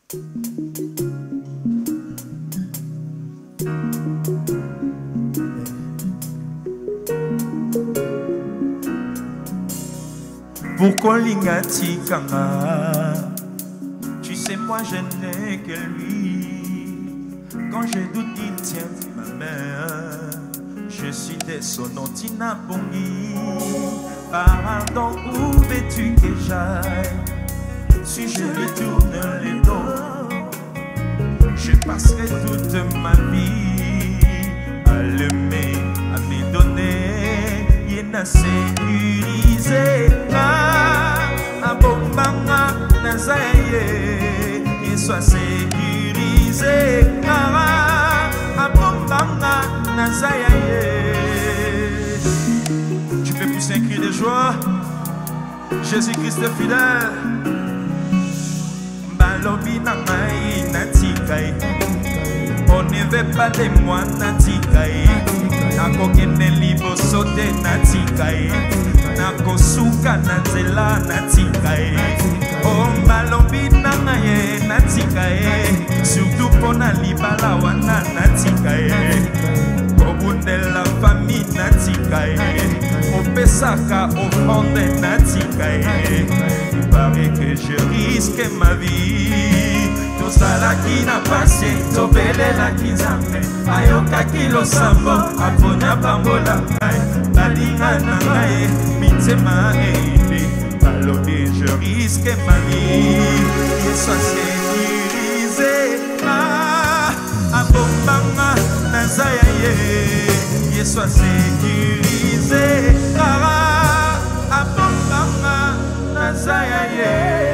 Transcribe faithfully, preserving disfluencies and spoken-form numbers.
Pourquoi l'ingati kanga? Tu sais, moi je n'ai que lui. Quand je doute, il tient ma main. Je suis des sonotina pongi. Pardon, où veux-tu que j'aille? Si je lui tourne les dos, je passerai toute ma vie à l'aimer, à lui donner. Il n'a sécurisé à bombanga nazaye. Il soit sécurisé à bombanga nazaye. Tu peux pousser un cri de joie. Jésus-Christ est fidèle. Balobi na mai natikai. On ne veut pas de moi natikai. Nako kene libo sote natikai. Nako suka nanzela natikai. Oh balobi na mai natikai. Surtout pona libala wana natikai. Obunde la famille natikai. Opesaka offrande natikai. Il paraît que je risque ma vie. Tout ça là qui n'a passé, tobele la kizame. Ayoka kilo sambo, aponya bambola kai. Balinga nangae, mitema eide. Balode je risque ma vie. Et soit sécurisé, ah, abombanga nazayaye. Et soit sécurisé, ah, abombanga nazayaye.